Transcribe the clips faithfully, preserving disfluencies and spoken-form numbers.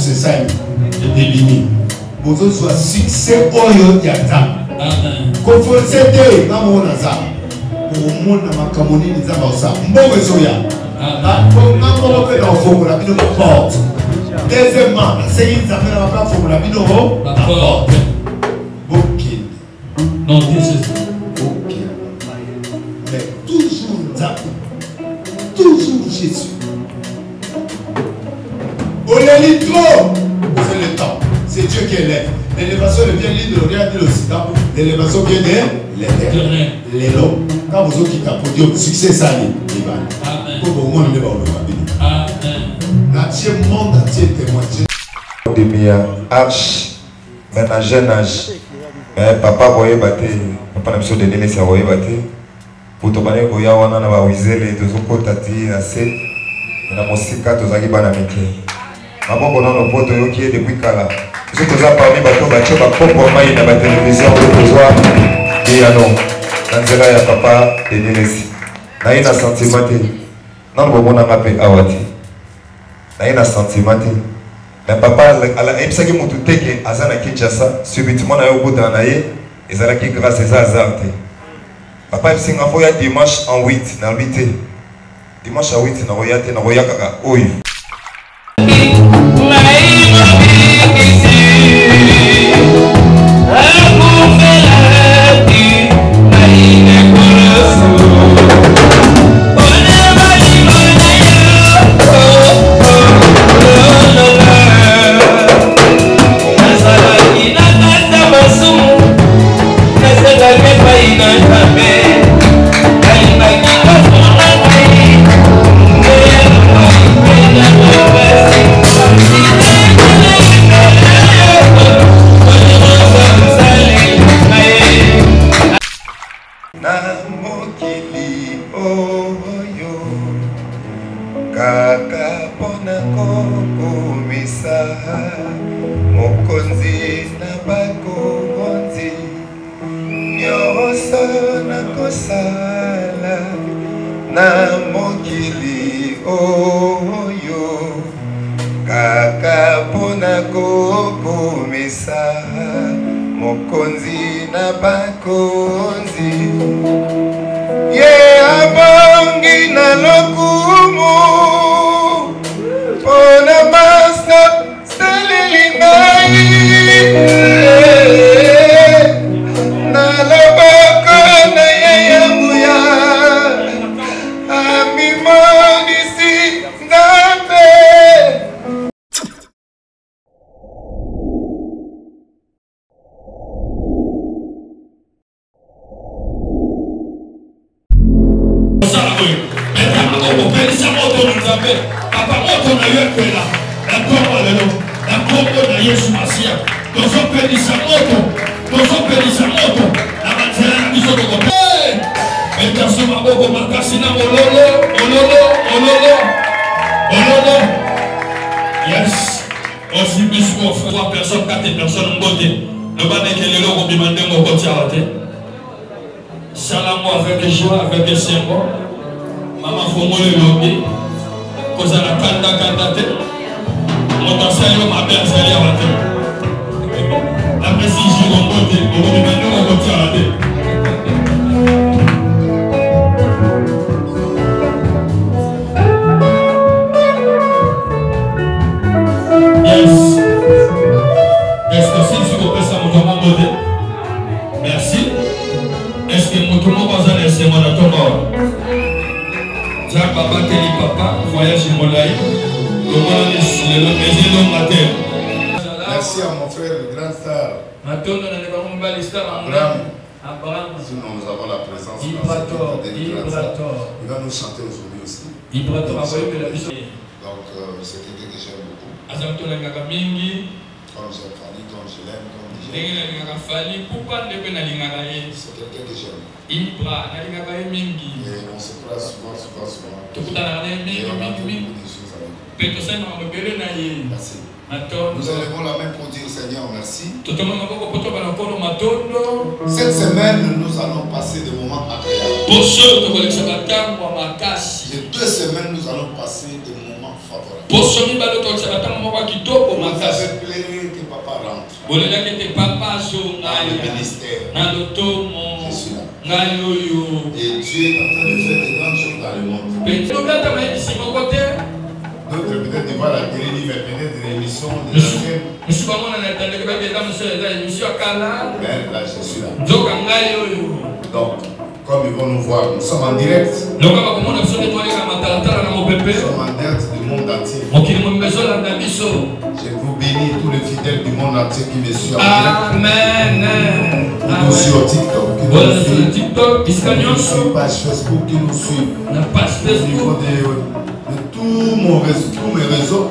succès ça est éliminé. Vous avez succès oyo yata. Amen. Confonsete na mona za. Pour mona makamoni ni za bausa. Mbogo soya. Amen. Pour na mbogo pe na formula bino porte. Deuxièmement, c'est une affaire à la formula bino porte. Bokil. Non, Jésus. Bokil. Mais toujours za. Toujours Jésus. On est trop. C'est le temps. C'est Dieu qui élève. L'élévation devient l'île de l'Orient de l'Occident. L'élévation vient de l'éternel. L'élo. Quand vous quittez pour Dieu, succès ça les Amen. Pour vous monde de Amen. Dieu monde entier témoin. Demi arche, mais à jeune âge. Mais papa voyait battre. Papa n'a pas donné ça voyait battre. Pour te parler que ya wana na ba wizele to zoko tati na se. Na mosika to zaki bana meke. Maboko na no poto yo qui est depuis kala. Ce que ça parmi bateau bateau ba propre mai na ba télévision de besoin et alors dans ya papa et Nelesi na ina sentiment na bo mona ngape awati na ina sentiment mais papa ala epsaki mutu teke azana Kinshasa subitement na yo bota na ye ezala ki grâce à hasard papa epsinga foya dimanche en huit na huit dimanche à huit na royate na royaka oyo. Merci à mon frère, le grand star. Sinon, nous avons la présence de Ibrator, Ibrator. Il va nous chanter aujourd'hui aussi. Ibrator, donc euh, c'est quelqu'un que j'aime beaucoup. Comme j'aime Fanny, comme je l'aime, comme je l'aime. C'est quelqu'un que j'aime. Et on se croise souvent, souvent, souvent. Et on a beaucoup de choses avec lui. Merci. Nous élevons la main pour dire Seigneur merci. Cette semaine, nous allons passer des moments agréables. Les deux semaines, nous allons passer des moments favorables. Nous Dans le ministère. Je suis là. Et Dieu est en train de faire des grandes choses dans le monde. D'autres peut-être ils voient la télé, mais peut-être des émissions de la chaîne. Mais là, je suis là. Donc, comme ils vont nous voir, nous sommes en direct. Nous sommes en direct du monde entier. Je vous bénis tous les fidèles du monde entier qui me suivent en direct. Amen. Qui nous suivent au TikTok, qui nous suivent TikTok, qui nous suivent page Facebook, qui nous suivent au niveau de, de tout mon réseau, tous mes réseaux.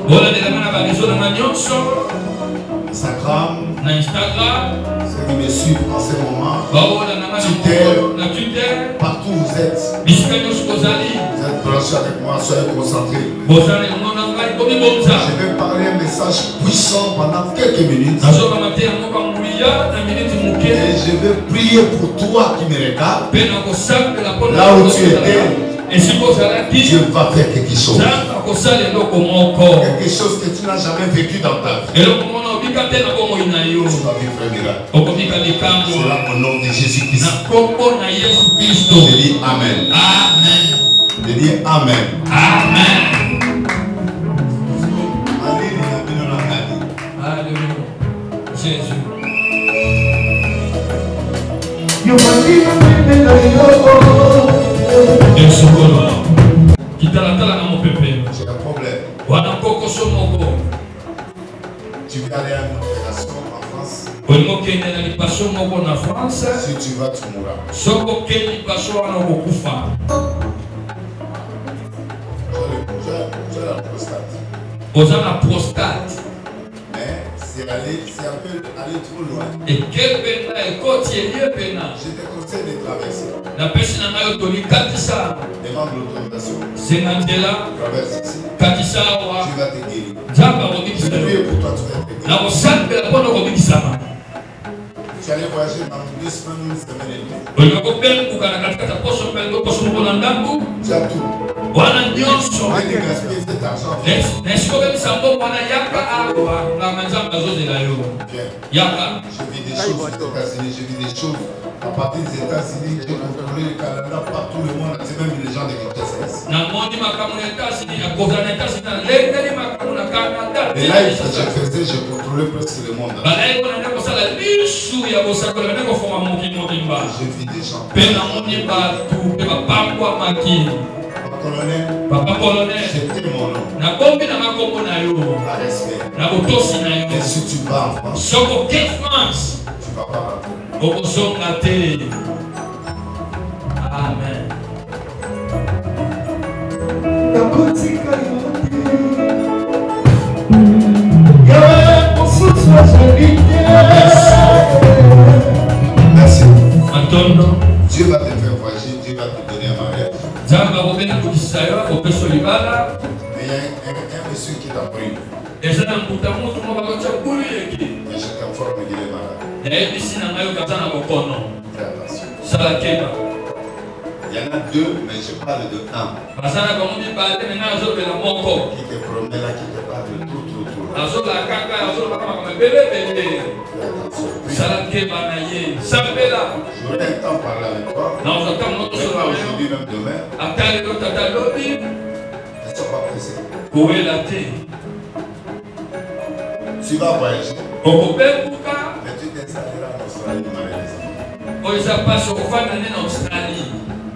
Instagram, ceux qui me suivent en ce moment, Twitter, partout où vous êtes. Vous êtes branchés avec moi, soyez concentrés. Je vais parler un message puissant pendant quelques minutes. Et je vais prier pour toi qui me regardes. Là où tu étais, Dieu va faire quelque chose. Quelque chose que tu n'as jamais vécu dans ta vie. Tu vas vivre un miracle. C'est là au nom de Jésus-Christ. Je dis Amen. Amen. Je dis Amen. Amen. Alléluia. Jésus. J'ai un problème. Tu veux aller à une opération en France? Si tu vas, tu mourras. J'ai la prostate. La prostate. Mais c'est aller, c'est un peu aller trop loin. Et quel pena et côté lieu pena. Je te conseille de traverser. La personne n'a pas donné Katissa. Demande l'autorisation. C'est Nandela. Traverse ici. Katissa. Tu vas te guérir. Jamba Je prie pour toi, tu vas te guérir. na osambe la pono kobikisama. Tu allais voyager dans deux semaines, une semaine et demie. Olinga kobenguka na katikata poso mbele poso moko na ndambu. Tu as tout. Wana nyonso. Tu vas gaspiller cet argent. nesikobebisa mbongo wana yaka awa na manzambe azozela yo. Yaka. Je vis des choses aux États-Unis, je vis des choses à partir des États-Unis, j'ai contrôlé le Canada, partout le monde, c'est même les gens de Kinshasa. Na mondi makamu na États-Unis, ya kozana États-Unis, na lendeli makamu na Canada. Et là, je faisais, je contrôlais presque le monde. Bala eko na ndeko sala lisu ya bosakola na ndeko foma moki moki mba. Je vis des gens. Pe na mondi batu, pe bapangwa maki. Colonel, Papa colonel, c'était mon nom. na kombi na makombo na yo. Par respect. Na botosi na yo. Et si tu vas en France, Soko quelle France? tu ne vas pas rentrer. Okozonga te. Amen. Merci. Antondo. Dieu va te faire voyager, Dieu va te donner un mariage. Zamba robena kukisayo opeso libala. Mais il y a un, un, un monsieur qui t'a pris. Eza na mputa mutu mo bakocha kuli yeki. Mais je t'informe qu'il est malade. Na ebisi na ngayo katana bokono. Fais attention. Sala keba. Il y en a deux, mais je parle de un. Basana kamundi bale na nazo bela moko. Qui te promet là, qui te parle de tout, tout, tout. Azo la kaka azo la kama kama bele bele. Fais attention. Sala keba na ye. Sambela. J'aurai un temps de parler avec toi. Na ozaka moto Mais so pas aujourd'hui, même demain. atali lo tata lobi. Ne sois pas pressé. Kowela te. Tu vas voyager. Okobenguka. Mais tu t'installeras en Australie, malheureusement. Oyo eza mpasi okofanda nde na Australie.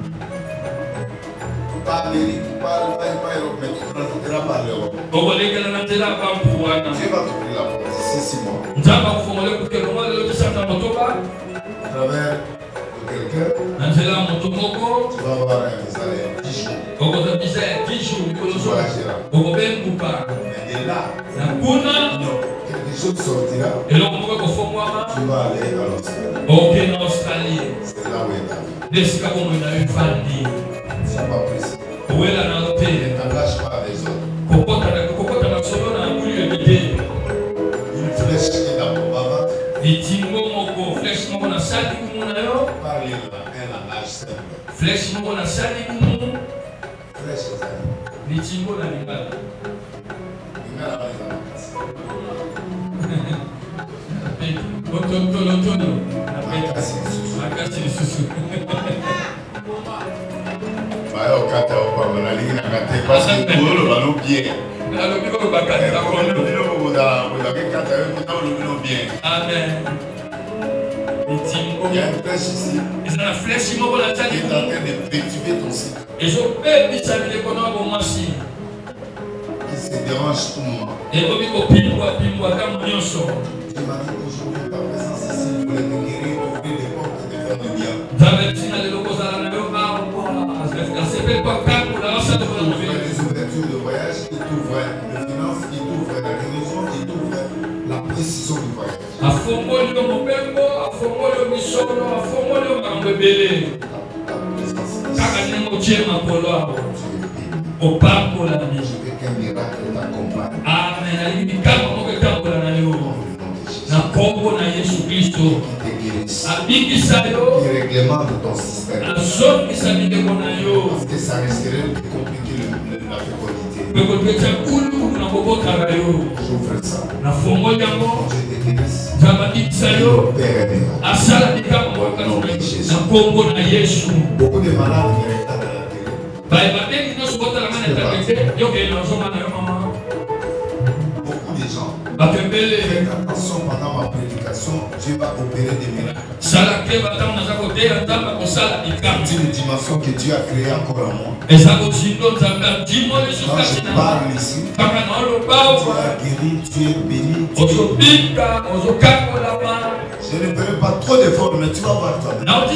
Pas Amérique, pas Allemagne, pas Europe, mais tu transiteras par l'Europe. Okolekela na nzela bampu wana. Dieu va t'ouvrir la porte d'ici six mois. Nzambe akufungole kukelongo lelo tosanta motoba. À travers de quelqu'un, Na nzela ya moto moko. tu vas avoir un visa de dix jours. Okozwa biza ya dix jours Tu likolo so. voyageras. Okobenguka. Mais de là, Na kuna. quelque chose sortira. Eloko moko ekofongwama. Tu vas aller à l'Australie. Oke na Australie. C'est là où est ta vie. Nde esika bomoi na yo efandi. Ne sois pas pressé. Owela na yo te. Ne t'engage pas avec les autres. kokota na solo na ngulu ebete. Une flèche qui est dans ton bavard. Litingo moko flèche moko na sali kumu na yo. Parle un langage simple. Flèche moko na sali kumu. Flèche aux amis. Litingo na lingala. Lingala va dans la place. Pe Amen. Il y a une flèche ici qui est en train de perturber ton cycle. Qui se dérange tout le monde. Et Dieu m'a dit aujourd'hui ta présence ici pour les guérir, ouvrir les portes et faire du bien. Ouvrir les ouvertures de voyage, il t'ouvre les finances, il t'ouvre la guérison, il t'ouvre la précision du voyage. Au parcours la vie. Je veux qu'un miracle t'accompagne. Amen. Na Congo na Yesu Christo. Qui réglemente ton système. Parce que ça risquerait de compliquer la fécondité. J'ouvre ça. Dieu te guérisse. Père Jésus. Beaucoup de malades me regardent à la télé. Beaucoup de gens. Faites attention pendant ma prédication, Dieu va opérer des miracles. C'est une dimension que Dieu a créée encore en moi. Quand je parle ici, tu as guéri, tu es béni. Tu es... Je ne ferai pas trop d'efforts, mais tu vas voir toi.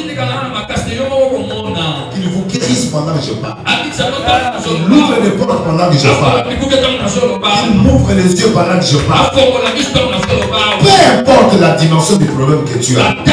Qu'il vous guérisse pendant que je parle. Il ouvre les portes pendant que je parle. Il m'ouvre les yeux pendant que je parle. Peu importe la dimension du problème que tu as.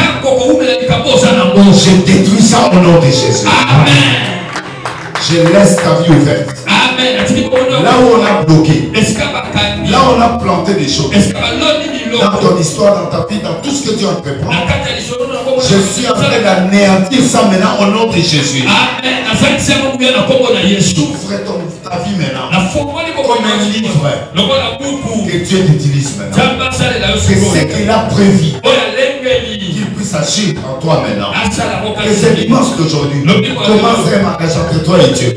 Je détruis ça au nom de Jésus. Amen. Je laisse ta vie ouverte. Amen. Là où on a bloqué, là où on a planté des choses, dans ton histoire, dans ta vie, dans tout ce que tu entreprends, je suis en train d'anéantir ça maintenant au nom de Jésus. Amen. Ouvre ta vie maintenant comme un livre que Dieu t'utilise maintenant. C'est ce qu'il a prévu qu'il puisse agir en toi maintenant. Que ce dimanche d'aujourd'hui commence un mariage entre toi et Dieu.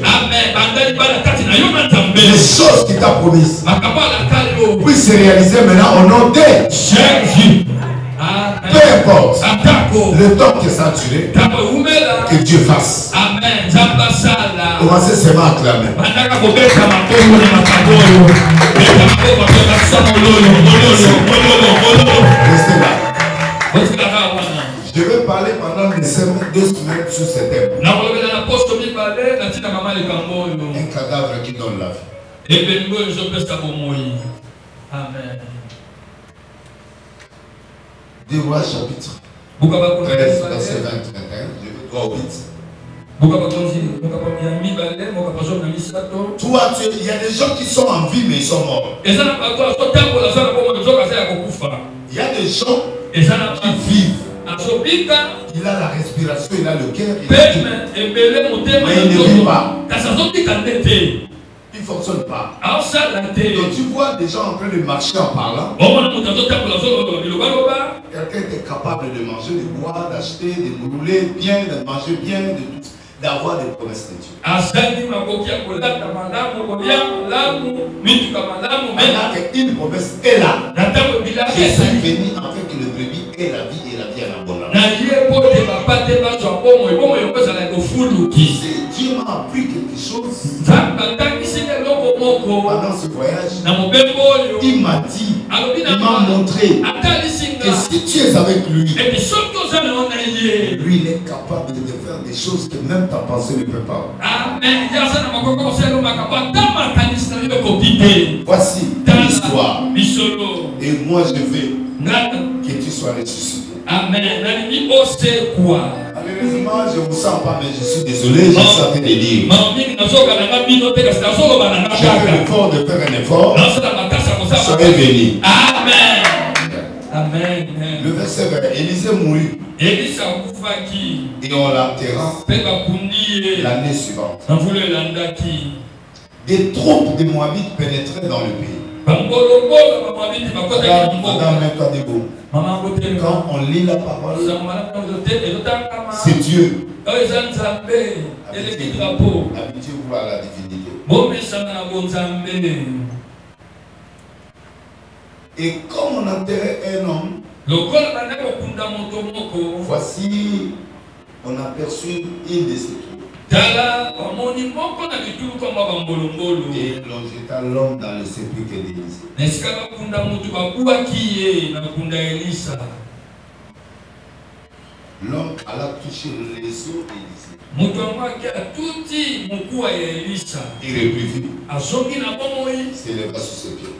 Les choses qu'il t'a promises puissent se réaliser maintenant au nom de Jésus. Peu importe le temps que ça a duré, que Dieu fasse. Commencez seulement à acclamer. Restez là. Je vais parler pendant deux semaines sur ce thème. Un cadavre qui donne la vie. Amen. Deux rois chapitre treize, verset vingt, vingt et un. Je vais droit au huit. Toi, tu, il y a des gens qui sont en vie mais ils sont morts. Il y a des gens qui vivent. Il a la respiration, il a le cœur, il a tout. Mais il ne vit pas. Il ne fonctionne pas. Donc tu vois des gens en train de marcher en parlant. Quelqu'un est capable de manger, de boire, d'acheter, de rouler bien, de manger bien, de tout. D'avoir des promesses de Dieu. Maintenant qu'une promesse est là, je suis venu afin que le brebis ait la vie et la vie en abondance. Si Dieu m'a appris quelque chose pendant ce voyage, il m'a dit, il m'a montré que si tu es avec lui, lui il est capable de faire des choses que même ta pensée ne peut pas. Amen. Voici l'histoire. Et moi je veux que tu sois ressuscité. Amen. Malheureusement, je ne vous sens pas, mais je suis désolé, j'ai sorti des livres. J'ai fait l'effort de faire un effort. Soyez bénis. Amen. Amen. Le verset vingt, Élisée mourut. Et on l'enterra l'année suivante. Des troupes de Moabites pénétraient dans le pays. Quand on lit la parole, c'est Dieu. Habituez-vous à la divinité. Et comme on enterrait un homme, voici, on aperçut une de ses trous. Et l'on jeta l'homme dans le sépulcre d'Élisée. L'homme alla toucher les os d'Élisée. Il reprit. S'éleva sur ses pieds.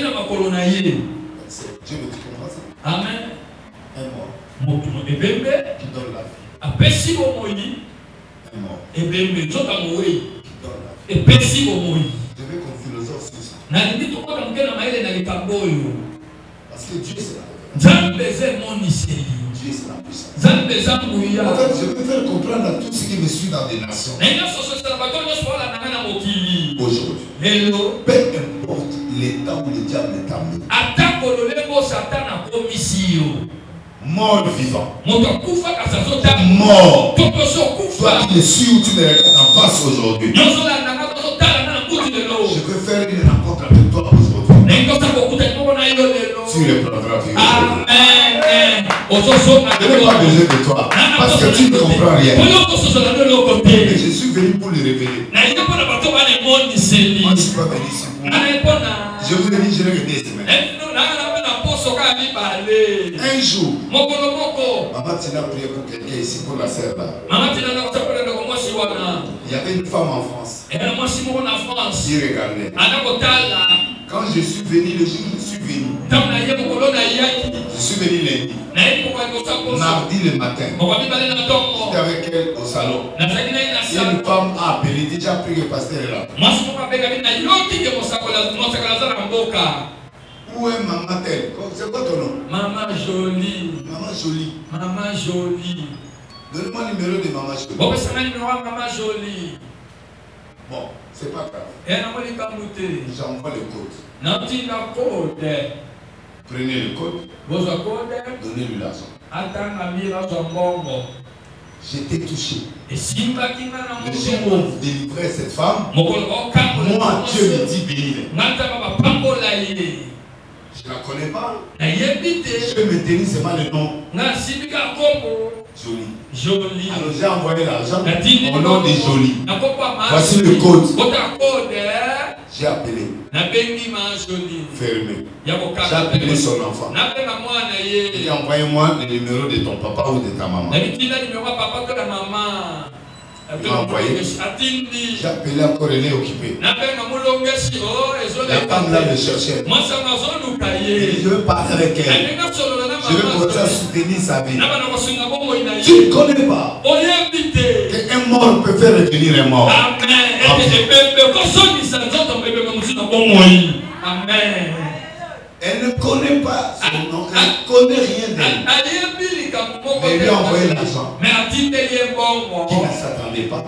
Dieu me dit comment ça? Amen. Un mort Motu ebembe qui donne la vie. apesi bomoi Un mort ebembe nzoka moyi qui donne la vie. epesi bomoi. Je veux qu'on philosophe sur ça. Na limite ko na mkena maile na likambo yo. Parce que Dieu c'est la révélation. Nzambe ze moniseli. Dieu c'est la puissance. Nzambe za muya. En fait, je peux faire comprendre à tous ceux qui me suivent dans des nations. Na ina so so sa bato nyo swala na na mokili. Aujourd'hui. Lelo Peu importe l'état où le diable est amené. atako lolego satana komisio. Mort vivant. Moto kufa kasazota Mort. toto so Toi kufa. qui me suis où tu me regardes en face aujourd'hui. Nyoso la na to tala na kuti lelo. Je peux faire une rencontre avec toi aujourd'hui. Na iko sa bokuta ko na yo lelo. Tu reprendras vie. Amen. Oso so na Je n'ai pas besoin de toi. Parce que tu ne comprends rien. Mais je suis venu pour le révéler. Moi, je ne suis pas venu ici pour. Je vous ai dit, je l'ai regardé cette semaine. Un jour, maman Tina prié pour quelqu'un ici, pour la sœur là. Il y avait une femme en France. Qui regardait. Quand je suis venu, le jour où je suis venu, je suis venu lundi. Mardi le matin, j'étais avec elle au salon. Et une femme a appelé, déjà pris le pasteur là. Où est maman telle? C'est quoi ton nom? Maman jolie. Maman jolie. Maman jolie. Donne-moi le numéro de maman jolie. Bon, c'est le numéro de maman jolie. Bon, c'est pas grave. J'envoie le code. Prenez le code. Donnez-lui l'argent. J'étais touché. Le jour où on délivrait cette femme, moi, Dieu me dit bénis-les. Je ne la connais pas. Je vais me tenir seulement le nom. Jolie. Jolie. Alors j'ai envoyé l'argent au nom de Jolie. Voici le code. J'ai appelé. Fermé. J'ai appelé son enfant. Il a envoyé moi le numéro de ton papa ou de ta maman. Il m'a envoyé. J'ai appelé encore, elle est occupée. La femme là me cherchait. Il dit, je veux parler avec elle. Je veux commencer à soutenir sa vie. Tu ne connais pas qu'un mort peut faire revenir un mort. Amen. Elle ne connaît pas son nom, elle ne connaît rien d'elle. Mais lui a envoyé l'argent. Qui ne s'attendait pas.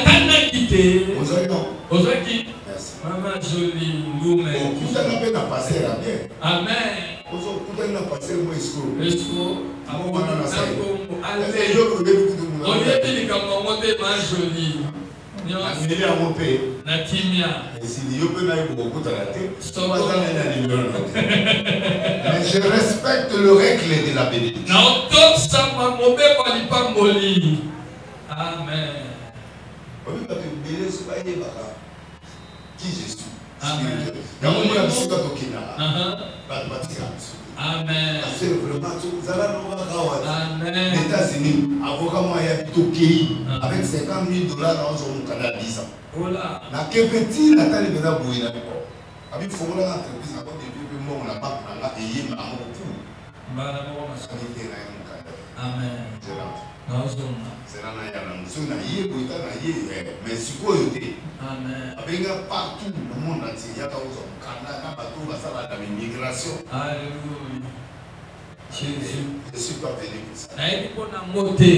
Merci. Maman jolie, Bon, vous avez peine à passer là bien. Amen. Vous avez passer moi escroc. Escroc. Allez, je vous ai dit que vous Amélé à mon pays. Natimia. Et si Dieu peut n'aller beaucoup à la tête, mais je respecte le règle de la bénédiction. Amen. Qui je suis? Amen. Amen. Amen. Les États-Unis, avocat moi il y a plutôt pays avec cinquante mille dollars dans son canal dix ans. Voilà. La petit la taille de la bouille là. Avec faut que l'entreprise a pas de plus mon la pas là et il m'a beaucoup. Amen. C'est là na ya na muso na yé ko ita na yé mais siko yote. Amen. Avec partout le monde entier il y a dans son Canada na bateau va ça la migration. Alléluia. Jésus. Je suis pas venu pour ça. Na yé ko na moté.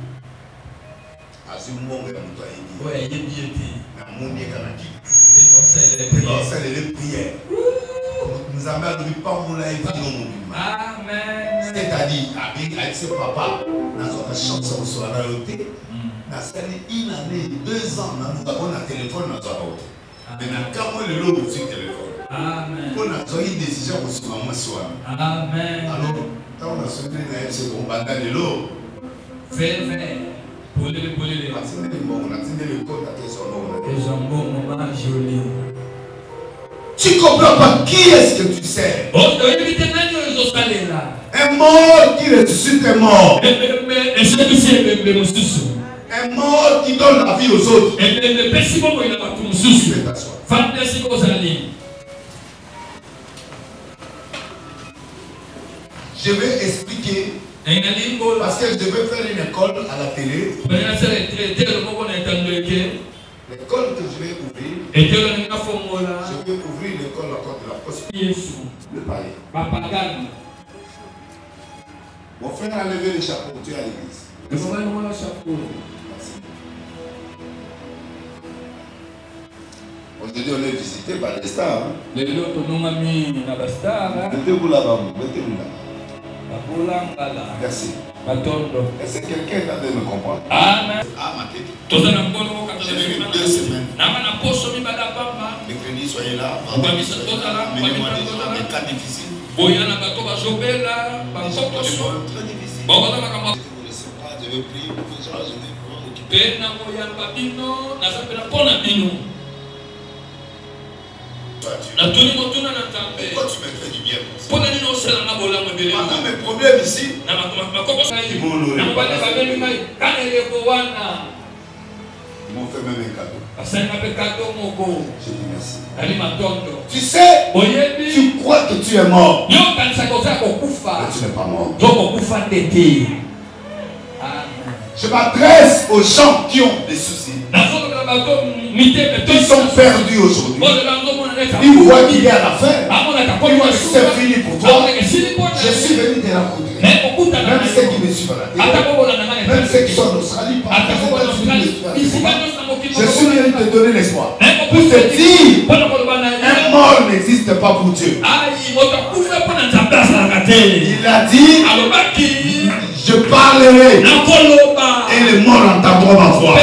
Azu monga muto ayi. Ouais, yé biété. Na moni kana ki. On sait les prières. On sait les prières. Amen. C'est-à-dire, avec ce papa, dans notre chanson sur la royauté, dans une année, deux ans, nous avons un téléphone dans notre royauté. Mais quand on est là, on sur téléphone. Amen. On a une décision pour ce moment soir. Amen. Alors, quand on a sonné dans ce qu'on va dans l'eau, fais, fais. Pour les pour les on a tenu le code à son nom. Et j'en bon moment joli. Tu comprends pas qui est-ce que tu sais? Un mort qui ressuscite un mort. Un mort qui donne la vie aux autres. Je vais expliquer. Parce que je devais faire une école à la télé. L'école que je vais ouvrir, je vais ouvrir l'école encore de la possibilité. Le palais. Mon frère a levé le chapeau, tu es à l'église. Merci. Aujourd'hui, on est visité par les stars. Mettez-vous là-bas, mettez-vous là. Merci. Est-ce que quelqu'un est en train de me comprendre? Amen. Ah, ma tête. J'ai vécu deux semaines. Mercredi, soyez là. Mettez-moi des cas difficiles. Très difficile. Vous ne laissez pas, je vais prier pour vous, je vais m'occuper. Pourquoi tu me fais du bien pour ça? Maintenant, mes problèmes ici, ils m'ont fait même un cadeau. Je dis merci. Tu sais, tu crois que tu es mort, mais tu n'es pas mort. Je m'adresse aux gens qui ont des soucis, qui sont perdus aujourd'hui. Ils voient qu'il est à la fin. Ils voient que c'est fini pour toi. Je suis venu te rencontrer. Même ceux qui me suivent à la télé, même ceux qui sont en Australie, je suis venu te donner l'espoir. Pour te dire, un mort n'existe pas pour Dieu. Il a dit, je parlerai et les morts entendront ma voix.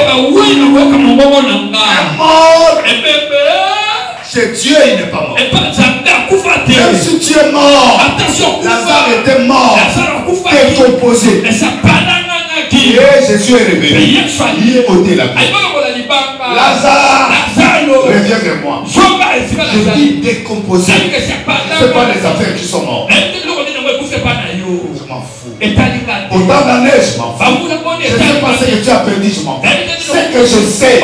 Un mort, chez Dieu, il n'est pas mort. Même si tu es mort, Lazare était mort, décomposé. Et Jésus est révélé. Il est ôté la vie. Lazare, reviens vers moi. Je dis décomposé. Ce n'est pas les affaires qui sont mortes. Je m'en fous. Autant d'années, je m'en fous. Je ne sais pas ce que tu as perdu, je m'en fous. C'est que je sais.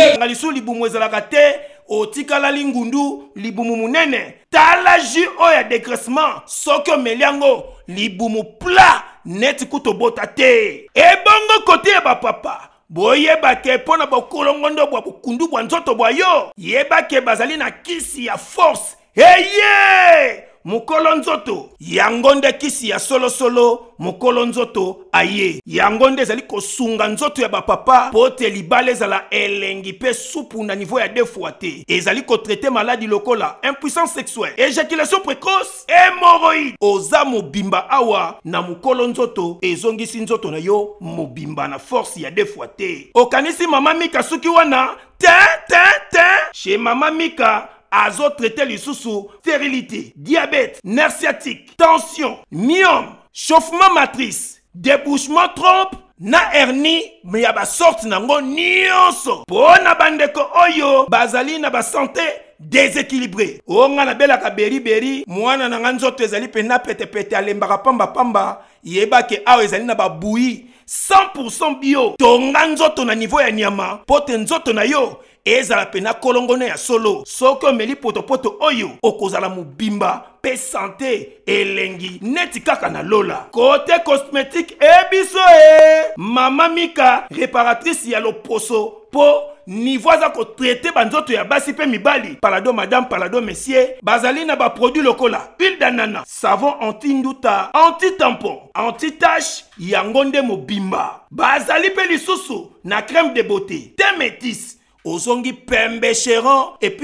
Otikala lingundu libumu munene tala ji oya dégraissement soko meliango libumu plat net kutobota te ebongo côté ba papa boyeba ke pona bokolongondo bwa bukundu bwa nzoto bwa yo yeba ke bazali na kisi ya force eye mukolo nzoto yangonde kisi ya solo solo mukolo nzoto aye yangonde zali kosunga nzoto ya bapapa pote libale zala elengi pe supu na niveau ya defwa te ezali ko traiter maladie lokola impuissance sexuelle éjaculation précoce hémorroïde oza mobimba awa na mukolo nzoto ezongisi nzoto na yo mobimba na force ya defwa te okanisi mama Mika suki wana ten ten ten chez mama Mika azo traiter lisusu stérilité, diabète, nerf sciatique, tension, myome, chauffement matrice, débouchement trompe, na hernie, mais y'a ba sorte nango nyonso. Pona bandeko oyo, bazali na ba santé déséquilibré. Onga na bela ka beri beri, mwana na nganzoto ezali pena pete pete alembaka pamba pamba, yeba ke awe ezali na ba bouilli cent pour cent bio. Tonga nzoto na niveau ya nyama, pote nzoto na yo. Ezala pena kolongone ya solo soko meli poto poto oyo okozala mubimba pe santé elengi neti kaka na lola côté cosmétique ebiso e mama Mika réparatrice ya loposo po niveau za ko traiter banzoto ya basi pe mibali palado madame palado monsieur bazali na ba produit lokola huile d'ananas savon anti-nduta anti-tampon anti-tache yangonde mobimba bazali pe lisusu na crème de beauté thé métis Ozongi pembe chéron et puis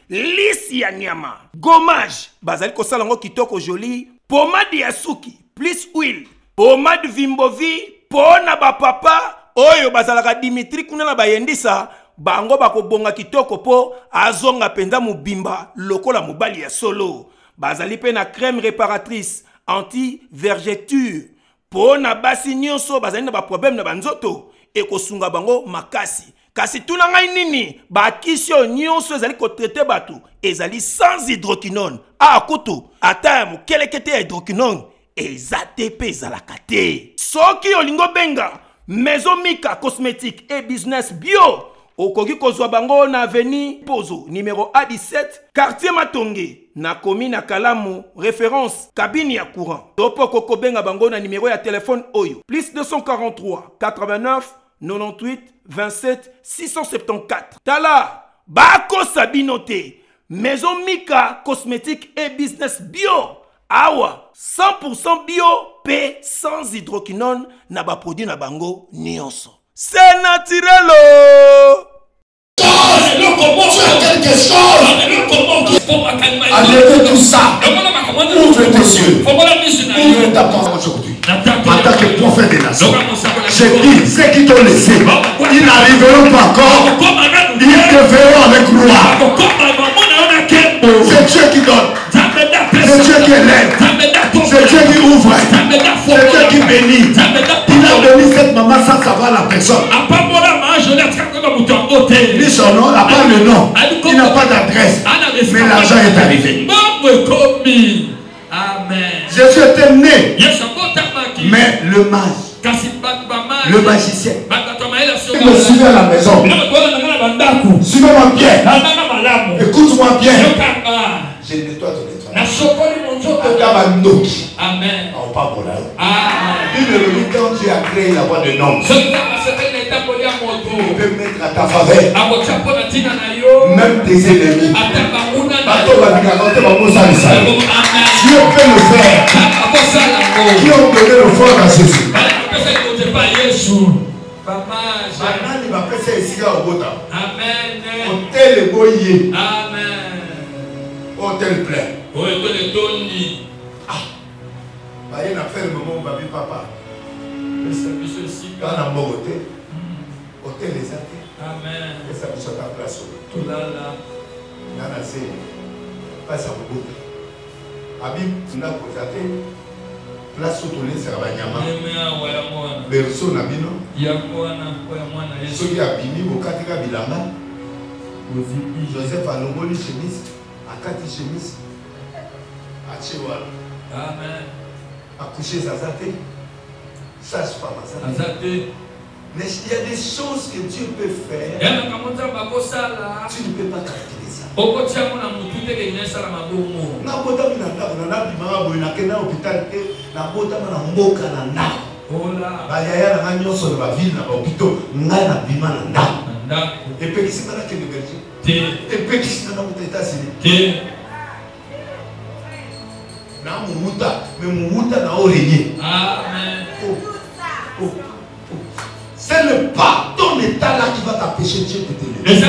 lisi ya nyama, gommage bazali kosala ngo kitoko joli, pomade ya suki plus huile, pomade Vimbovi pona ba papa oyo bazalaka Dimitri kuna na bayendisa bango bakobonga kitoko po azonga penza mubimba lokola mobali ya solo. Bazali pe na crème réparatrice anti-vergeture pona basi nyonso bazali na ba problème na banzoto ekosunga bango makasi. Kasi tuna ngai nini bakisi oyo nyonso ezali kotraite bato ezali sans hydroquinone. Ah kutu ata mokelekete ya hydroquinone eza te pe ezalaka te. Soki olingo benga Maison Mika cosmétique et business bio okoki kozwa bango na avenue Pozo numéro A dix-sept quartier Matonge na commune na Kalamu référence cabine ya courant. Topo koko benga bango na numéro ya téléphone oyo plus deux cent quarante-trois quatre-vingt-neuf quatre-vingt-huit vingt-sept six cent soixante-quatorze. Tala bako sabinote Maison Mika cosmétique et business bio. Awa cent pour cent bio P sans hydroquinone na ba produit na bango nyonso. C'est naturel. Quelque chose. Enlevez tout ça. Ouvre tes yeux. Ouvre ta porte aujourd'hui. En tant que prophète des nations. J'ai dit, ceux qui t'ont laissé, ils n'arriveront pas encore. Ils te verront avec gloire. C'est Dieu qui donne. C'est Dieu qui élève. C'est Dieu qui ouvre. C'est Dieu qui bénit. Il a béni cette maman sans savoir la personne. Ni son nom, n'a pas le nom. Il n'a pas d'adresse. Mais l'argent est arrivé. Amen. Jésus était né. Mais le mage, le magicien, il me suivait à la maison. Suivez-moi bien. Écoute-moi bien. Je nettoie ton nettoyage. Amen. Une de l'huile quand Dieu a créé la voix de nom. Tu peux mettre à ta faveur. Même tes ennemis. Dieu peut le faire. Qui ont donné le fort à Jésus. Hôtel Boye. Hôtel plein. Ah. Il y a fait le moment où babi papa. Quand on a mort hôtel. Hôtel les athées. Amen. Et ça me sort en place. Tout là là. Nana c'est pas ça beaucoup. Abim, tu n'as pas athée. Place où tu laisses à Banyama. Berceau Nabino. Ceux qui a bimi au Katika Bilama. Joseph Alongoli chemise. Akati chemise. Achewa. Amen. Accoucher Zazate. Sage-femme Zazate. Mais il y a des choses que Dieu peut faire. Tu ne peux pas calculer ça. C'est le pardon d'état là qui va t'empêcher Dieu de te lever.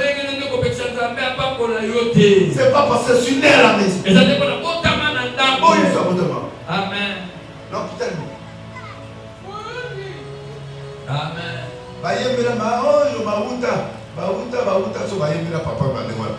C'est pas parce que je suis né à la maison. Oh, il faut abondamment. Amen. Non, putain. Amen. Bayemela ma oh yo bauta bauta bauta so bayemela papa bandema.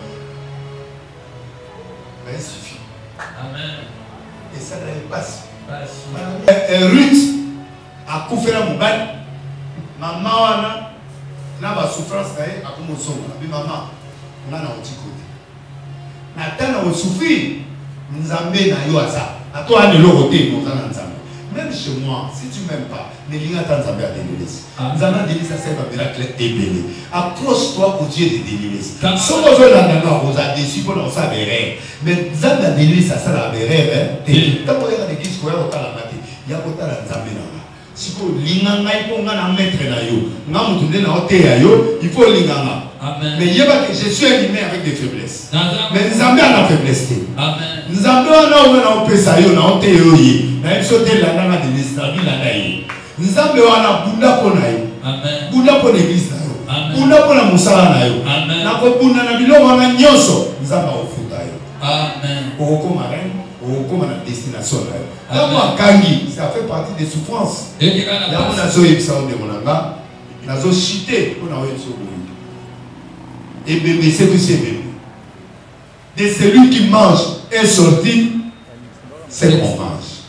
Mais il suffit. Amen. Et ça n'allait pas. Pas. Ruth a couvert mon bal. Maman wana na ba souffrance kae akumosonga bi maman nga na otikote na tana o souffrir nzambe na yo asa na to ane loko te mo kana nzambe. Même chez moi, si tu m'aimes pas, ne ligne pas nzambe à délivrance. Nzambe à délivrance c'est un miracle ébélé. Accroche-toi au Dieu de délivrance. Si on veut la nana on a déçu pour on sa berère. Mais nzambe à délivrance ça la berère hein. Quand on regarde l'église quoi on t'a la maté. Ya ko ta la nzambe na. Siko linganga ipo nga na maître na yo nga mutu nde na ote ya yo il faut linganga. Amen. Mais yeba que je suis animé avec des faiblesses. Mais nzambe a la faiblesse. Amen. Nzambe wana wana opesa yo na ote yo yi na biso te la na de l'Israël la na yi. Nzambe wana bunda pona yo. Amen. Bunda pona église na yo. kuna pona musala na yo na kopuna na biloko wana nyonso nzambe akofuta yo okokoma reine okokoma na destination na yo ntango akangi ça fait partie des souffrances yango nazoyebisa yo ndeko na nga nazochite mpona oyebisa oboyi ebembe esekisi ebembe de celui qui mange est sorti c'est qu'on mange.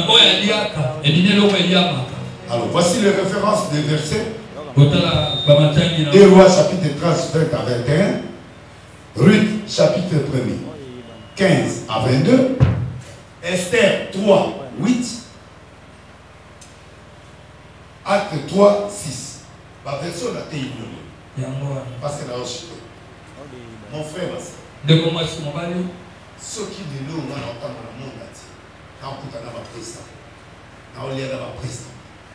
Alors voici les références des versets. Deux Rois chapitre treize, vingt à vingt et un. Ruth chapitre premier, quinze à vingt-deux. Esther trois, huit. Acte trois, six. La version de la T I N. Parce que là aussi. Mon frère, ma soeur. Ceux qui de l'eau, on a entendu le monde. Quand on a un président, quand on a un président,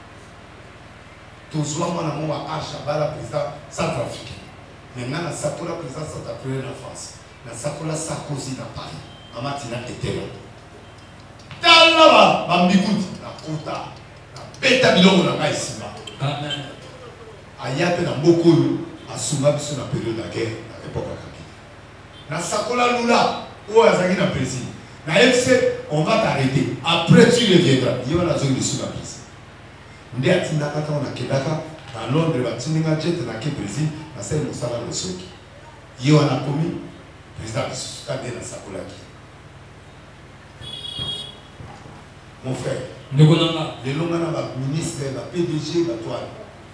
tout soit mon amour à Achabala, président centrafricain. Maintenant, ça pour la président centrafricain en France. Ça pour la Sarkozy dans Paris. En matinée était là. Dans là-bas, Bambikout, la Kota, la Beta Bilon, on a ici. Amen. Ayate dans beaucoup, à Souma, sur la période de la guerre, à l'époque de la guerre. Dans Sakola Lula, où Azagi n'a président. On va t'arrêter. Après, tu reviendras. Il y a la zone de sous la prise. On dit à Tinaka, on a Kedaka, dans Londres, on a Tinaka, Jet, on a Ké Brésil, on a celle de Moussala de Soki. Il y a un commis, président de Soukade dans Sakolaki. Mon frère, le Longana, ministre, la P D G, la toile.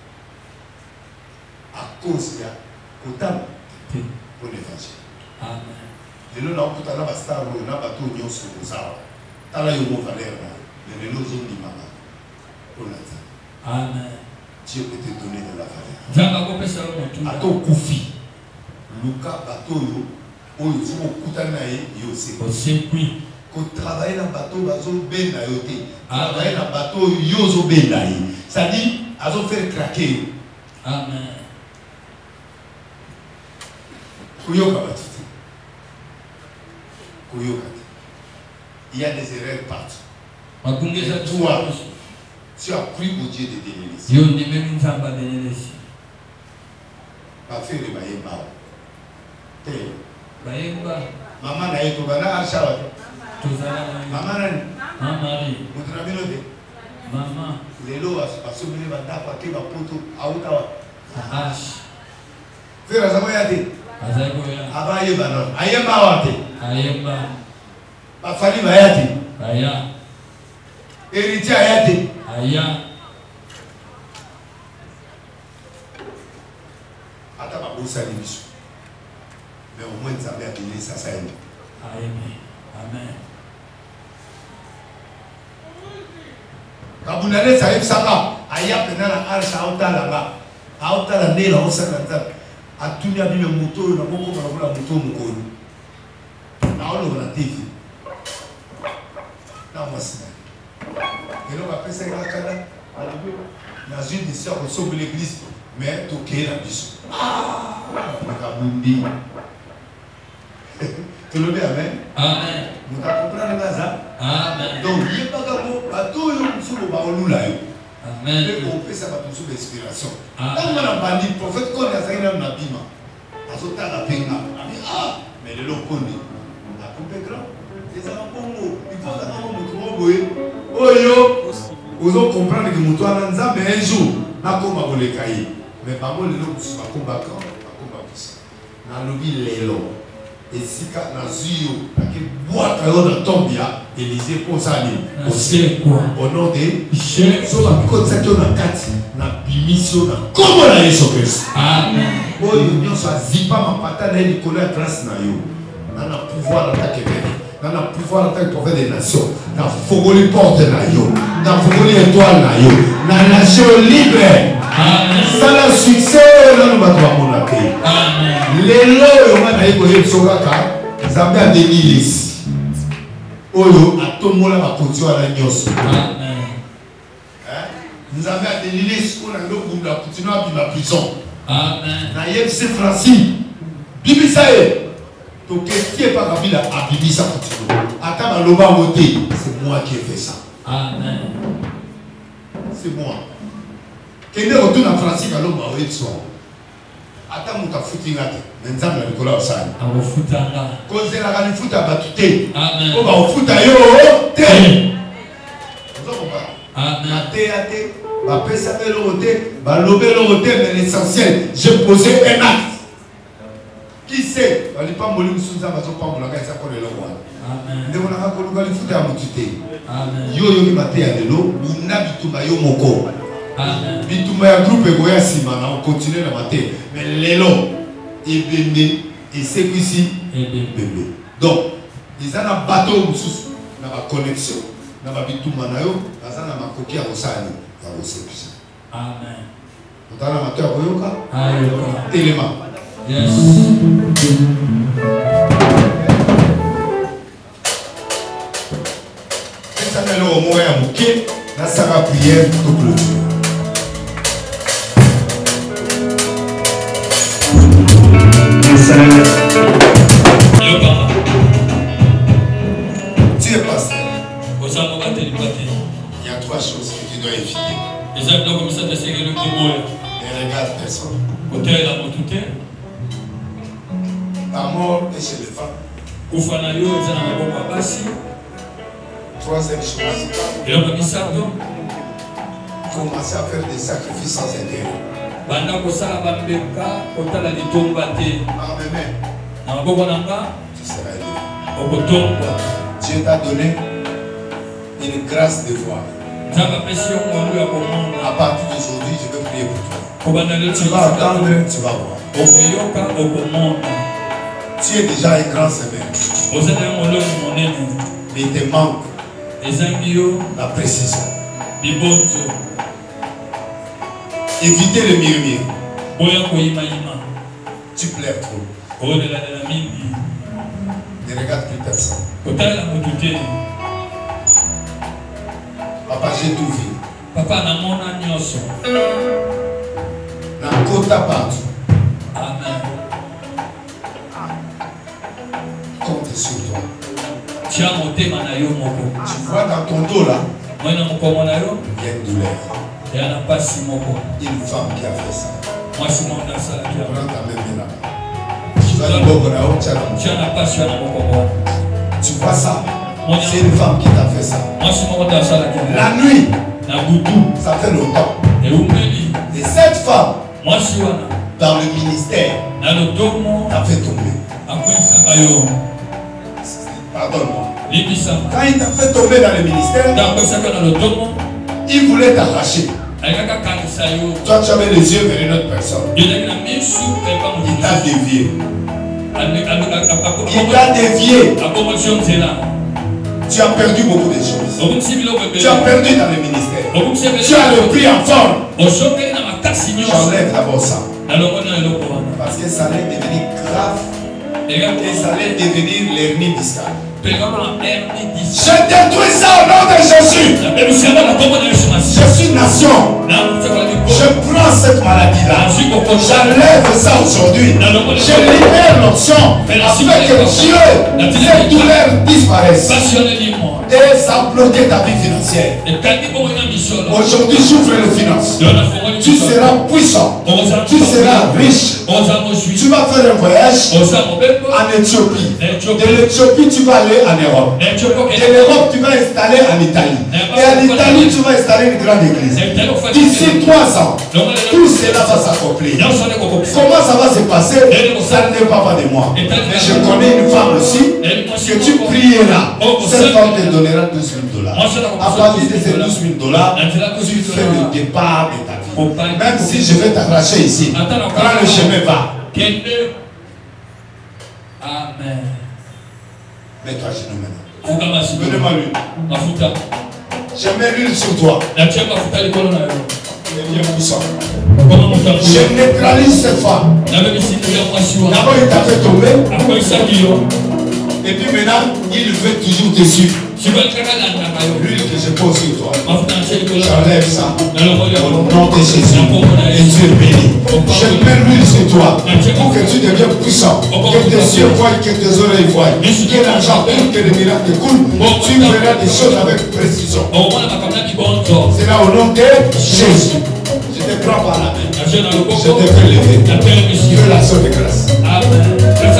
À cause de la Kotam pour l'évangile. Amen. Les gens qui ont été star, ils ont été tous les gens. Ils ont été valeur. Les gens qui ont été valeur. Amen. Dieu peut te donner de la valeur. À ton koufi, Luka Batoyo, où ils ont été aussi. Quand travailler dans le bateau, ils ont été bien. Travailler dans le bateau, ils ont été bien. Ça dit, ils ont fait craquer. Amen. Kuyoka Batuti. Il y a des erreurs partout. Toi, tu as pris au Dieu de délivrance. Pas faire le baïemba. Maman n'a été au Bana à Chawat. Maman n'a été. Maman. Les lois à soutenir la date à qui va poto à Ottawa. Faire la Zamoyade. Abaye Banon. Ayemba Wate. Ayemba. Bafali Bayati. Aya. Héritier Ayati. Aya. Ata Baboussa Libisu. Mais au moins, ça va appeler ça, ça aime. Amen. Amen. Kabunale Saïb Saka. Aya Penana Alsa Aouta là-bas. Aouta la Nela Osanata. A tout le monde a moto, il a beaucoup de moto, il a beaucoup de T V. Et donc après ça, il a dans une histoire au sommet de l'église, mais tout est la biche. Ah, il tu le dis, amen. Amen. Vous comprenez ça? Amen. Donc, il n'y a pas de bateau, il y a un bateau là. Amen. On fait ça sous l'inspiration. Quand on a banni, le prophète qu'on a fait un abîme, à ce temps, la peine, ah, mais le lot connaît. La coupe est grande. Les enfants, il faut que nous nous oh yo, vous allez comprendre que nous sommes en train un jour, nous sommes les cahiers. Mais pas moi, les autres, nous sommes combat quand, nous combat puissant. Nous avons les lots. Et si quand nous avons eu, boîte à l'eau dans ton bien, Élisée pour ça, au nom de Jésus, sur la côte, c'est qu'on a quatre, on a mission, comment on a Jésus Christ. Amen. Oh, nous sommes zipa ma patate et Nicolas grâce na yo. On a pouvoir d'attaquer Québec. On a pouvoir d'attaquer le prophète des nations. On a fogoli porte na yo. On a fogoli étoile na yo. On a nation libre. Amen. Ça la succès, là nous battons mon appel. Amen. Les lois, on a dit que les Sogaka, Zambé a déni les. Oyo, à tout le monde va continuer à la nyos. Amen. Nous avons déni les, on a dit qu'on va continuer à vivre la prison. Amen. Na yebse Francis. Bibi sae. To qu'est-ce pas Kabila a bibi ça continue. Ata ba loba voté, c'est moi qui ai fait ça. Amen. C'est moi. Kende retourne à Francis à loba yebso. ata muta futinga te nzambe na likola osani akofutanga kozela ka lifuta bato te amen ko bafuta yo te ozokoba amen na te ya te bapesa eloko te balobe eloko te mais l'essentiel j'ai posé un acte qui sait balipamboli mosusu nzambe azopambolaka eza kolo eloko wana amen ndeko nanga koluka lifuta ya motu te amen yo oyoki mate ya lelo bunda bitumba yo moko amen bitumba ya groupe ekoya nsima na okontinue na mate mais lelo ebende esekwisi ebembe donc eza na bato mosusu na baconnexion na babitumba na yo baza na makoki ya kosala nini ya kosekwisa amen otala na mato ya koyoka ayoka telema yes esanga eloko moko ya moke nasaka priere to clôture. Tu es pasteur. Il y a trois choses que tu dois éviter. Et regarde personne. Ta mort est chez les femmes. Troisième chose. Commencer à faire des sacrifices sans intérêt. Amen. Tu seras élevé. Dieu t'a donné une grâce de voir. À partir d'aujourd'hui, je vais prier pour toi. Tu vas attendre, tu vas voir. Tu es déjà un grand semeur. Mais il te manque la précision. Évitez le murmure. Tu pleures trop. Ne regarde plus personne. Papa, j'ai tout vu. Papa, na mona nyoso. Na kota partout. Amen. Compte sur toi. Tu vois dans ton dos là, il y a une douleur. Une Une femme qui a fait ça. Moi, je prends ta main là. Tu vas le bobo là, tu vois ça? C'est une femme qui t'a fait ça. La nuit, ça fait longtemps. Et cette femme, dans le ministère, t'a fait tomber. Pardonne-moi. Quand il t'a fait tomber dans le ministère, il voulait t'arracher. Toi, tu avais les yeux vers une autre personne. Il t'a dévié. Il t'a dévié. Tu as perdu beaucoup de choses. Tu as perdu dans le ministère. Tu as le prix en forme. J'enlève d'abord ça. Parce que ça allait devenir grave. Et ça allait devenir l'hernie discale. Je détruis ça au nom de Jésus. Je suis nation. Je prends cette maladie-là. J'enlève ça aujourd'hui. Je libère l'option afin que Dieu, cette douleur disparaisse. Et ça bloquait ta vie financière. Aujourd'hui, j'ouvre les finances. Tu seras puissant. Tu seras riche. Tu vas faire un voyage en Éthiopie. De l'Éthiopie, tu vas aller en Europe. De l'Europe, tu vas installer en Italie. Et en Italie, tu vas installer une grande église. D'ici trois ans, tout cela va s'accomplir. Comment ça va se passer? Ça ne dépend pas de moi. Mais je connais une femme aussi que tu prieras. Cette femme te donnera douze mille dollars. À partir de ces douze mille dollars, tu fais le départ de ta vie. Même si je vais t'arracher ici, prends le chemin, va. Amen. Mets-toi à genoux maintenant. Donnez-moi l'huile. Je mets l'huile sur toi. Deviens puissant. Je neutralise cette femme. D'abord, il t'a fait tomber. Et puis maintenant, il veut toujours te suivre. L'huile que je pose sur toi, j'enlève ça au nom de Jésus. Et tu es béni. Je mets l'huile sur toi pour que tu deviennes puissant. Que tes yeux voient, que tes oreilles voient. Que l'argent coule, que les miracles coulent. Tu verras des choses avec précision. C'est là au nom de Jésus. Je te prends par la main. Je te fais lever. Que l'action de grâce. Amen.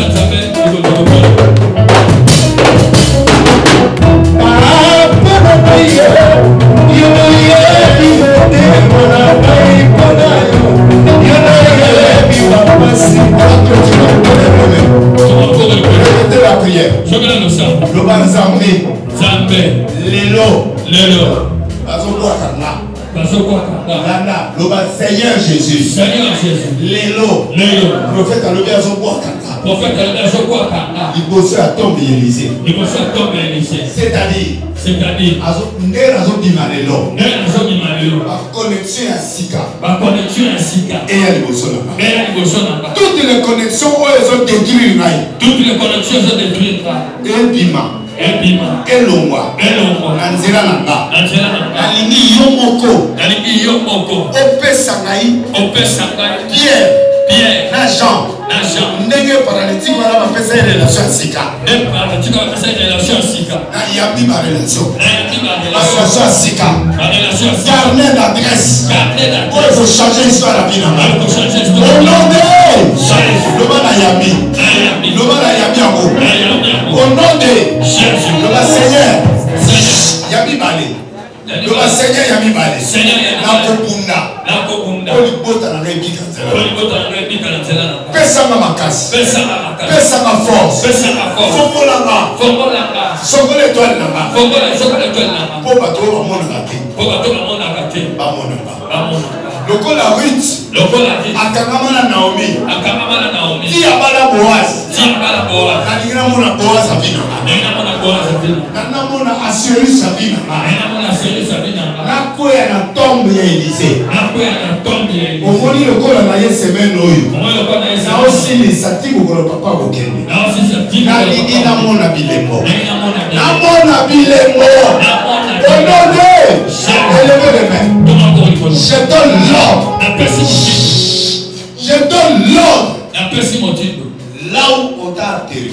Répétez la prière. Loba Nzambe. Lelo. Lelo. Lana, loba Seigneur Jésus. Seigneur Jésus. Lelo. Lelo. Prophète Alobi Azoboa Kaka. Prophète Alobi Azoboa Kaka. Il bossait à tombe Élysée. Il bossait à tombe Élysée. C'est-à-dire. C'est-à-dire. Ndé Azo Bimalelo. Ndé Azo Bimalelo. La connexion à Sika. La connexion à Sika. Et à l'Ibosolama. Et à L'Ibosolama. Toutes les connexions où elles ont détruit Naï. Toutes les connexions ont détruit Naï. Et Bima. Ebima. Elongwa. Elongwa. Nanzela nanga. Nanzela nanga. Alingi yomoko. Alingi yomoko. Opesa ngai. Opesa ngai. Pierre. Pierre. Na Jean. Na Jean. Ndenge paralytique wana bapesa relation ya sika. Ndenge paralytique bapesa relation ya sika. Na yabi ba relation. Na yabi ba relation ya sika. Ba relation ya sika. Carnet d'adresse. Carnet d'adresse. Oh, il faut changer l'histoire la vie na il faut changer l'histoire. Au nom de Jésus. Loba na yabi. Na yabi. Loba na yabi yango. Na yabi yango. Au nom de Jésus. Loba Seigneur. Seigneur. Yabi bale. Loba Seigneur yabi bale. Seigneur yabi bale. Na kopunda. Na kopunda. Olibota na ngai bika nzela. Olibota na ngai bika nzela na. Pesanga makasi. Pesanga makasi. Pesanga force. Pesanga force. Fongolanga. Fongolanga. Songola étoile nanga. Fongola songola étoile nanga. Po bato bamonaka te. Po bato bamonaka te. Bamonaka. Bamonaka. Lokola Ruth. Lokola Ruth. Akangama na Naomi. Akangama na Naomi. Ti abala Boaz. Ti abala Boaz. Nalingira mona Boaz avina. Nalingira mona Boaz avina. Nana mona Assyris avina. Nana mona Assyris avina. Nakoya na tombe ya Élysée. Nakoya na tombe ya Élysée. Omoni lokola na ye semaine oyo. Omoni lokola na ye semaine. Na osilisa ti bokolo papa bokende. Na osilisa ti bokolo papa. Nalingi namona bilembo. Namona bilembo. Namona bilembo. Élevez les mains. Je donne l'ordre. Je donne l'ordre. Là où on t'a atterri.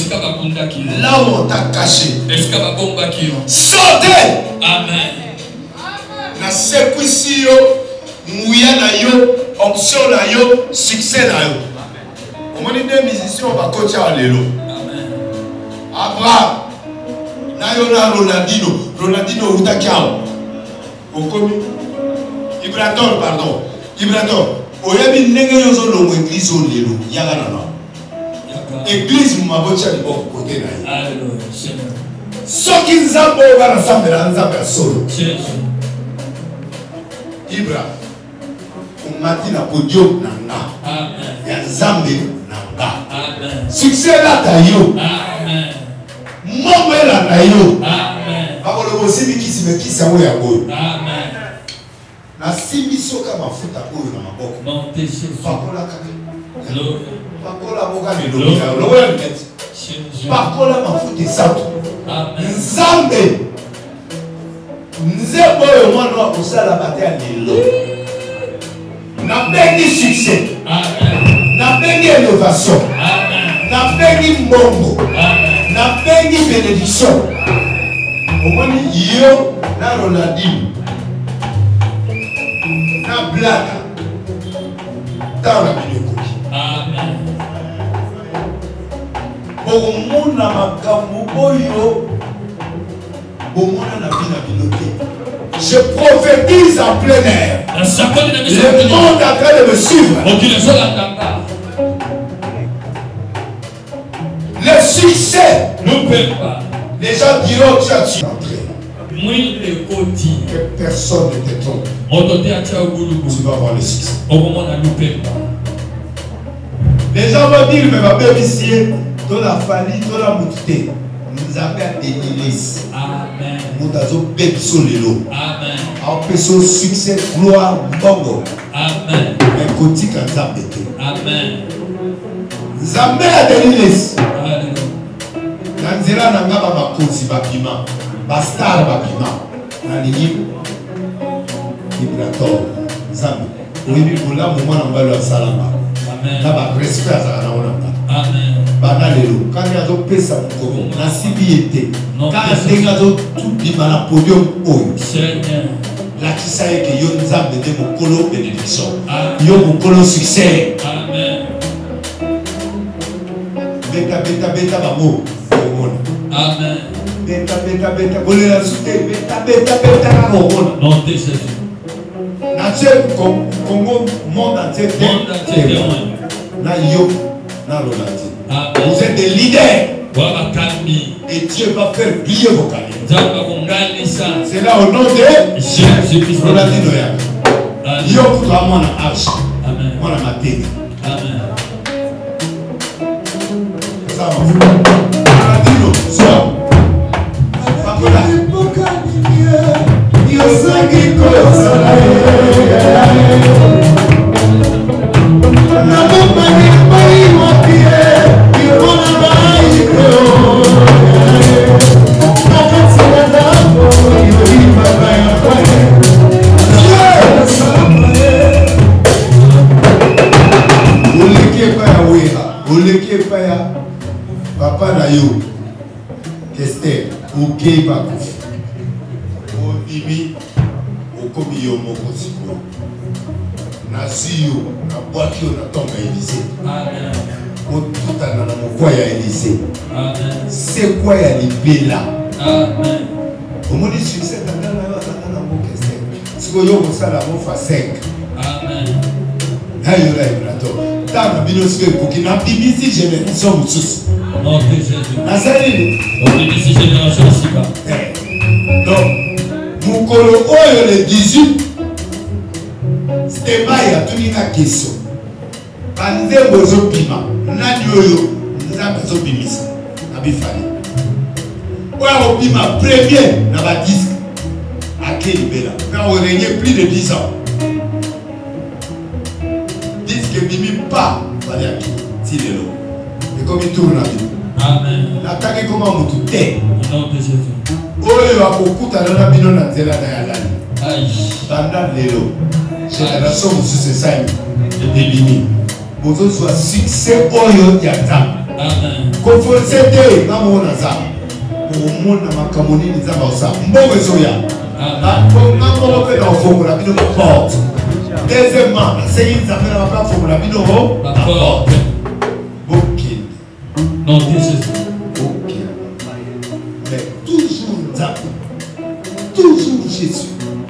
Là où on t'a caché. Sortez. Amen. Na sekwisi yo, mouya na yo, option na yo, succès na yo. On dit des musiciens on va coacher à l'élo. Abraham. Na yo na Ronaldinho. Ronaldinho utakiao. Okomi. Ibrator, pardon. Ibrator. Oyebi ndenge yo zo longo église o lelo. Yaga na na. Église mabocha ni boko côté na ye. Alléluia. Soki nzambo ba na sambela nzambe solo. Ibra. Umati na podium na nga. Amen. Ya nzambe na nga. Amen. Succès la ta yo. Amen. Momela na yo. Amen. Bakolo bosi bikisi bekisa wo ya boyo. Amen. Na simbi soka mafuta oyo na maboko. Monte Jésus. Pakola kaka. Hello. Pakola boka lelo. Lobo ya net. Jésus. Pakola mafuta esato. Amen. Nzambe. Nzembo oyo mwana wa kosala bate ya lelo. Na bengi succès. Amen. Na bengi innovation. Amen. Na bengi mbongo. Amen. Na bengi bénédiction. Omoni yo na Ronaldinho. Na blaka. Dans la bibliothèque. Amen. Bomona makambo boyo. Bomona na bina bibliothèque. Je prophétise en plein air. Le monde est en train de me suivre. Le succès. Les gens diront tu as tué. Que personne ne te trompe. Tu vas avoir le succès. Les gens vont dire mais ma belle ici, dans la famille, dans la moutité. Nous avons des délices. Amen. Nous avons des solelo. Amen. On peut succès, gloire, bongo. Amen. Mais côté quand ça pété. Amen. Zambé a des délices. Amen. Nanzela nanga ba makosi ba pima. Ba star ba pima. Na ligi. Ibrator. Zambé. Oui, pour là, moment on va leur salama. Amen. Là, ba respect à la onaka. Amen. Banalelo quand il y a d'autres pesa moko na sibi était quand il y a d'autres tout bima na podium oyo Seigneur lakisa ye ke yo nzambe nde mokolo bénédiction yo mokolo succès. Amen. Beta beta beta bango omona. Amen. Beta beta beta bolela sute beta beta beta kaka omona. Nom de Jésus. Nature Congo monde entier Monde entier témoin. Na yo na Rolandi. Amen. Vous êtes des leaders. Wabakambi. Et Dieu va faire briller vos carrières. Nzamba kungalisa. C'est là au nom de Jésus-Christ. Rolandi Noya. Amen. Yo kutoa mwana arche. Amen. Mwana mateka. Amen. Ça va. Rolandi no so. Pakola. Yo sangi ko sala. Na bomba ni mai mopie. Yo bona mai ko. Na katsina da bo yo ni baba ya pale. Oleke pa ya wera. Oleke pa ya papa na yo. Esther, okei bakufi. Bibi okomi yo moko sikoyo nasi yo nabwaki yo na ntongo ya Élysée. Amen. Otutana na mokwa ya Élysée. Amen. Sekwa ya libela. Amen. Omoni succès tata na yo atata na mboka Esther. Sikoyo yo kosala mo fa cinq. Amen. Na yo la ebrato. Tana bino sikoyo ekoki na bibisi génération mosusu. Nom de Jésus. Nazali nini? Obéissez génération Siba. Donc mukolo oyo le dix-huit Steba ya tuninga question banzembo ezopima nani oyo nzambe azobimisa na bifali oyo opima premier na badiske ake libela mpe orenie plus de dix ans diske ebimi pa baliaki ti lelo ekomi tour na bino. Amen. Nataki koma mutu te Nom de Jésus. oyo akokutana na bino na nzela na ya lali Aïe. banda lelo génération mosusu esali ebimi bozozwa succès oyo ya nzambe. Amen. koforse te ngamona nzambe omona makambo nini nzambe osala mbongo ezoya nga moko mpe na ofongola bino baporte. Deuxièmement nasengi nzambe na baka afongola bino baporte bokende. Nom de Jésus. Mais toujours nzambe, toujours Jésus.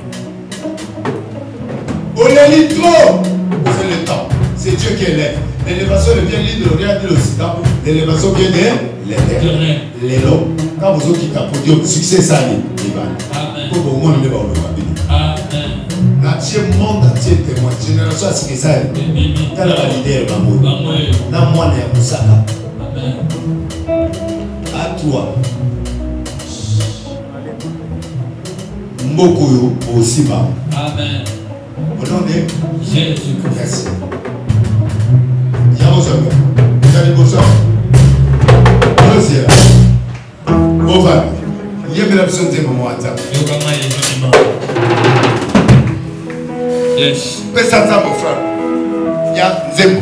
Olélie trop, c'est le temps, c'est Dieu qui élève. L'élévation vient de l'Orient de l'Occident, l'élévation vient de l'éternel. L'élo, quand vous avez quitté le podium, succès ça Amen. Pour au monde, on va Amen. Natie monde entier témoin, génération à ce que ça est. T'as la validée, maman. N'a moi n'est pas ça. Amen. À toi. Mbokoyo aussi bas. Amen. Au nom de Jésus. Merci. Yamosome. Vous allez bosser. Allons-y. Bon va. Il y a bien l'option de moment à table. Yes. Fais ça, ça, mon frère. Il y a Zembo.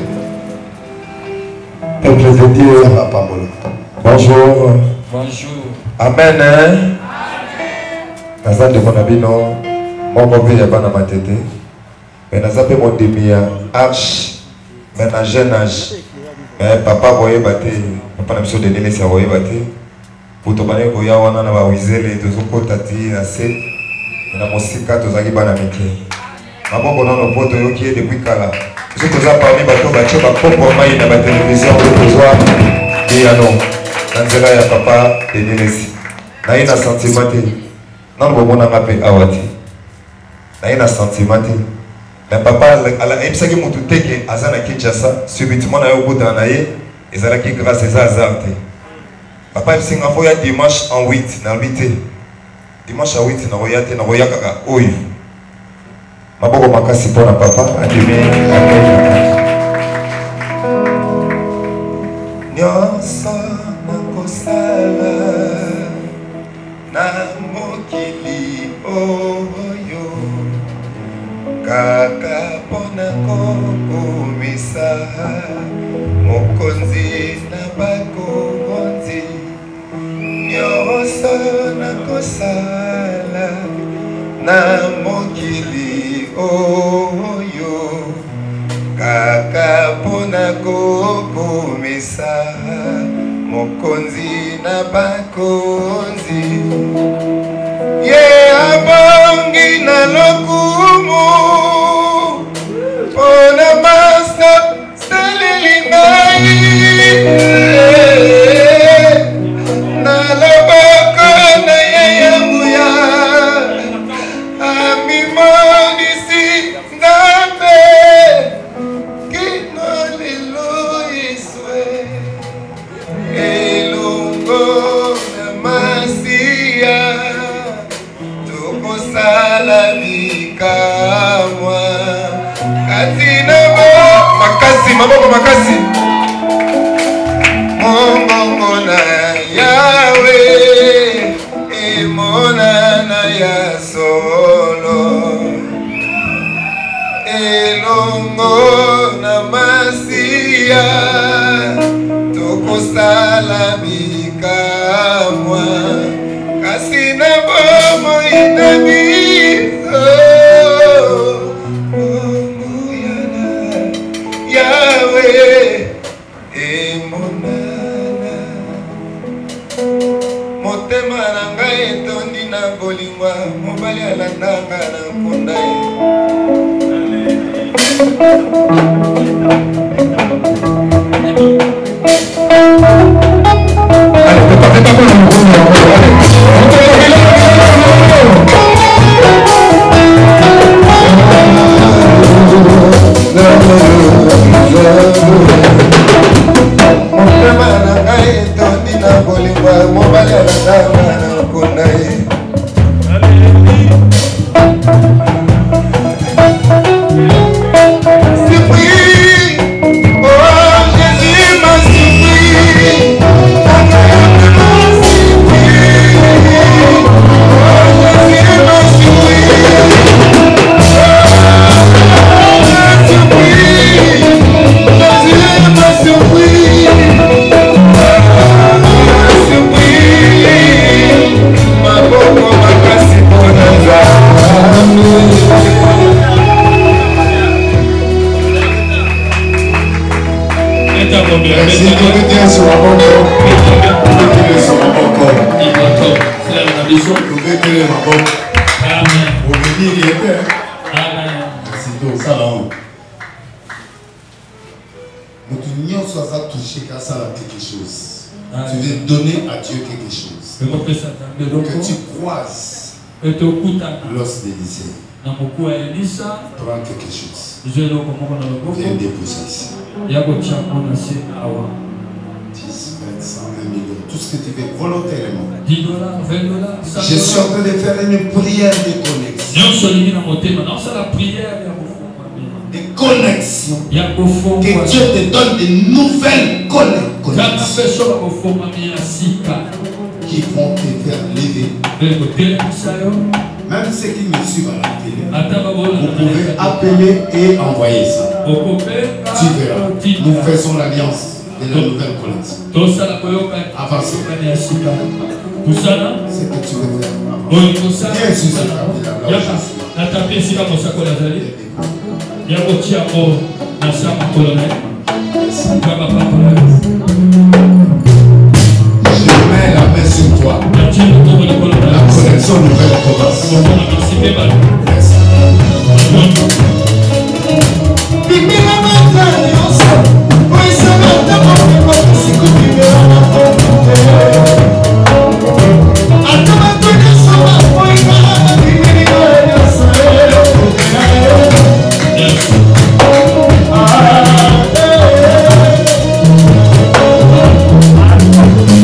Peuple de Dieu. Ça va pas, mon. Bonjour. Bonjour. Amen. Hein? Naza de mon abino, mon mauvais yaba na matete, mais naza pe mon demi arche, mais na jeune âge, mais papa voyait battre, papa n'a pas de némé ça voyait battre, pour te parler goya wana na ba wizele tozo kotati assez, na musika tozaki bana mike. Maboko na no poto yo qui est depuis kala. Ce que ça parmi bato bacho ba popo mai na ba télévision pour besoin et alors, nanzela ya papa de Nelesi. Na ina sentiment non bon na ngape awati na ina sentiment mais papa ala ebisaki mutu teke azana Kinshasa subitement na yo buta na ye ezalaki grâce à azarte papa ebsinga fo ya dimanche en huit na huit dimanche en huit na royate na royaka ka oyo maboko makasi pona papa adime nyonso na kosala na mokili oyo kaka pona kokomisa mokonzi na bakonzi nyonso na kosala na mokili oyo kaka mpona kokomisa mokonzi na bakonzi ye abongi na lokumu mpona masa saleli ngai na loboko na ye ya nguya amimonisi nzambe kino lelo yeswe elongo na masiya tokosala likamwa kati na bo makasi maboko makasi mongongo na yawe emonana ya solo elongo na masiya tokosala bikamwa kasi na bomoi na biso omuyana yawe emonana motema na ngai etondi na bolingwa mobali alandanga na nkunda ye motema na ngai etondi na bolingwa mobali alandanga na nkunda ye Tu veux donner à Dieu quelque chose que tu croises l'os d'Élysée. Prends quelque chose. Viens déposer ici. dix, vingt, cent, un million. Tout ce que tu veux volontairement. Je suis en train de faire une prière de connexion. De connexion. Que Dieu te donne de nouvelles connexions qui vont te faire lever. Même ceux qui me suivent à la télé, vous pouvez appeler et envoyer ça. Tu verras. Nous faisons l'alliance de la nouvelle connexion. Avancez. C'est que tu veux faire. Viens sur ce tapis là. Je mets la main sur toi. La connexion nouvelle commence.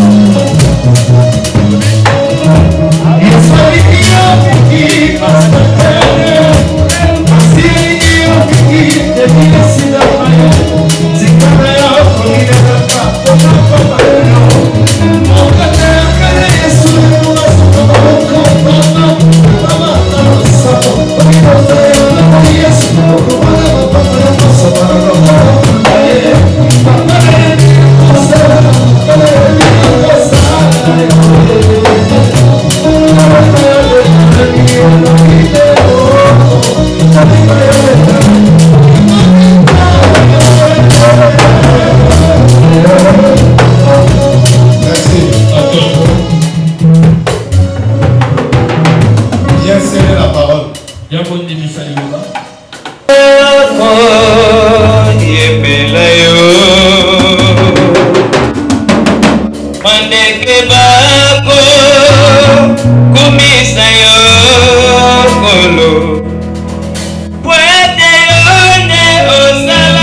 Yes, Yabondimisa yo. Yepela yo Mandeke bako Kumisa yo Kolo Pwete yone osala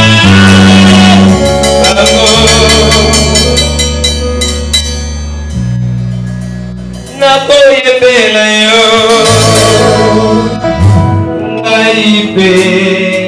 Bako Nako yepela yo Naipe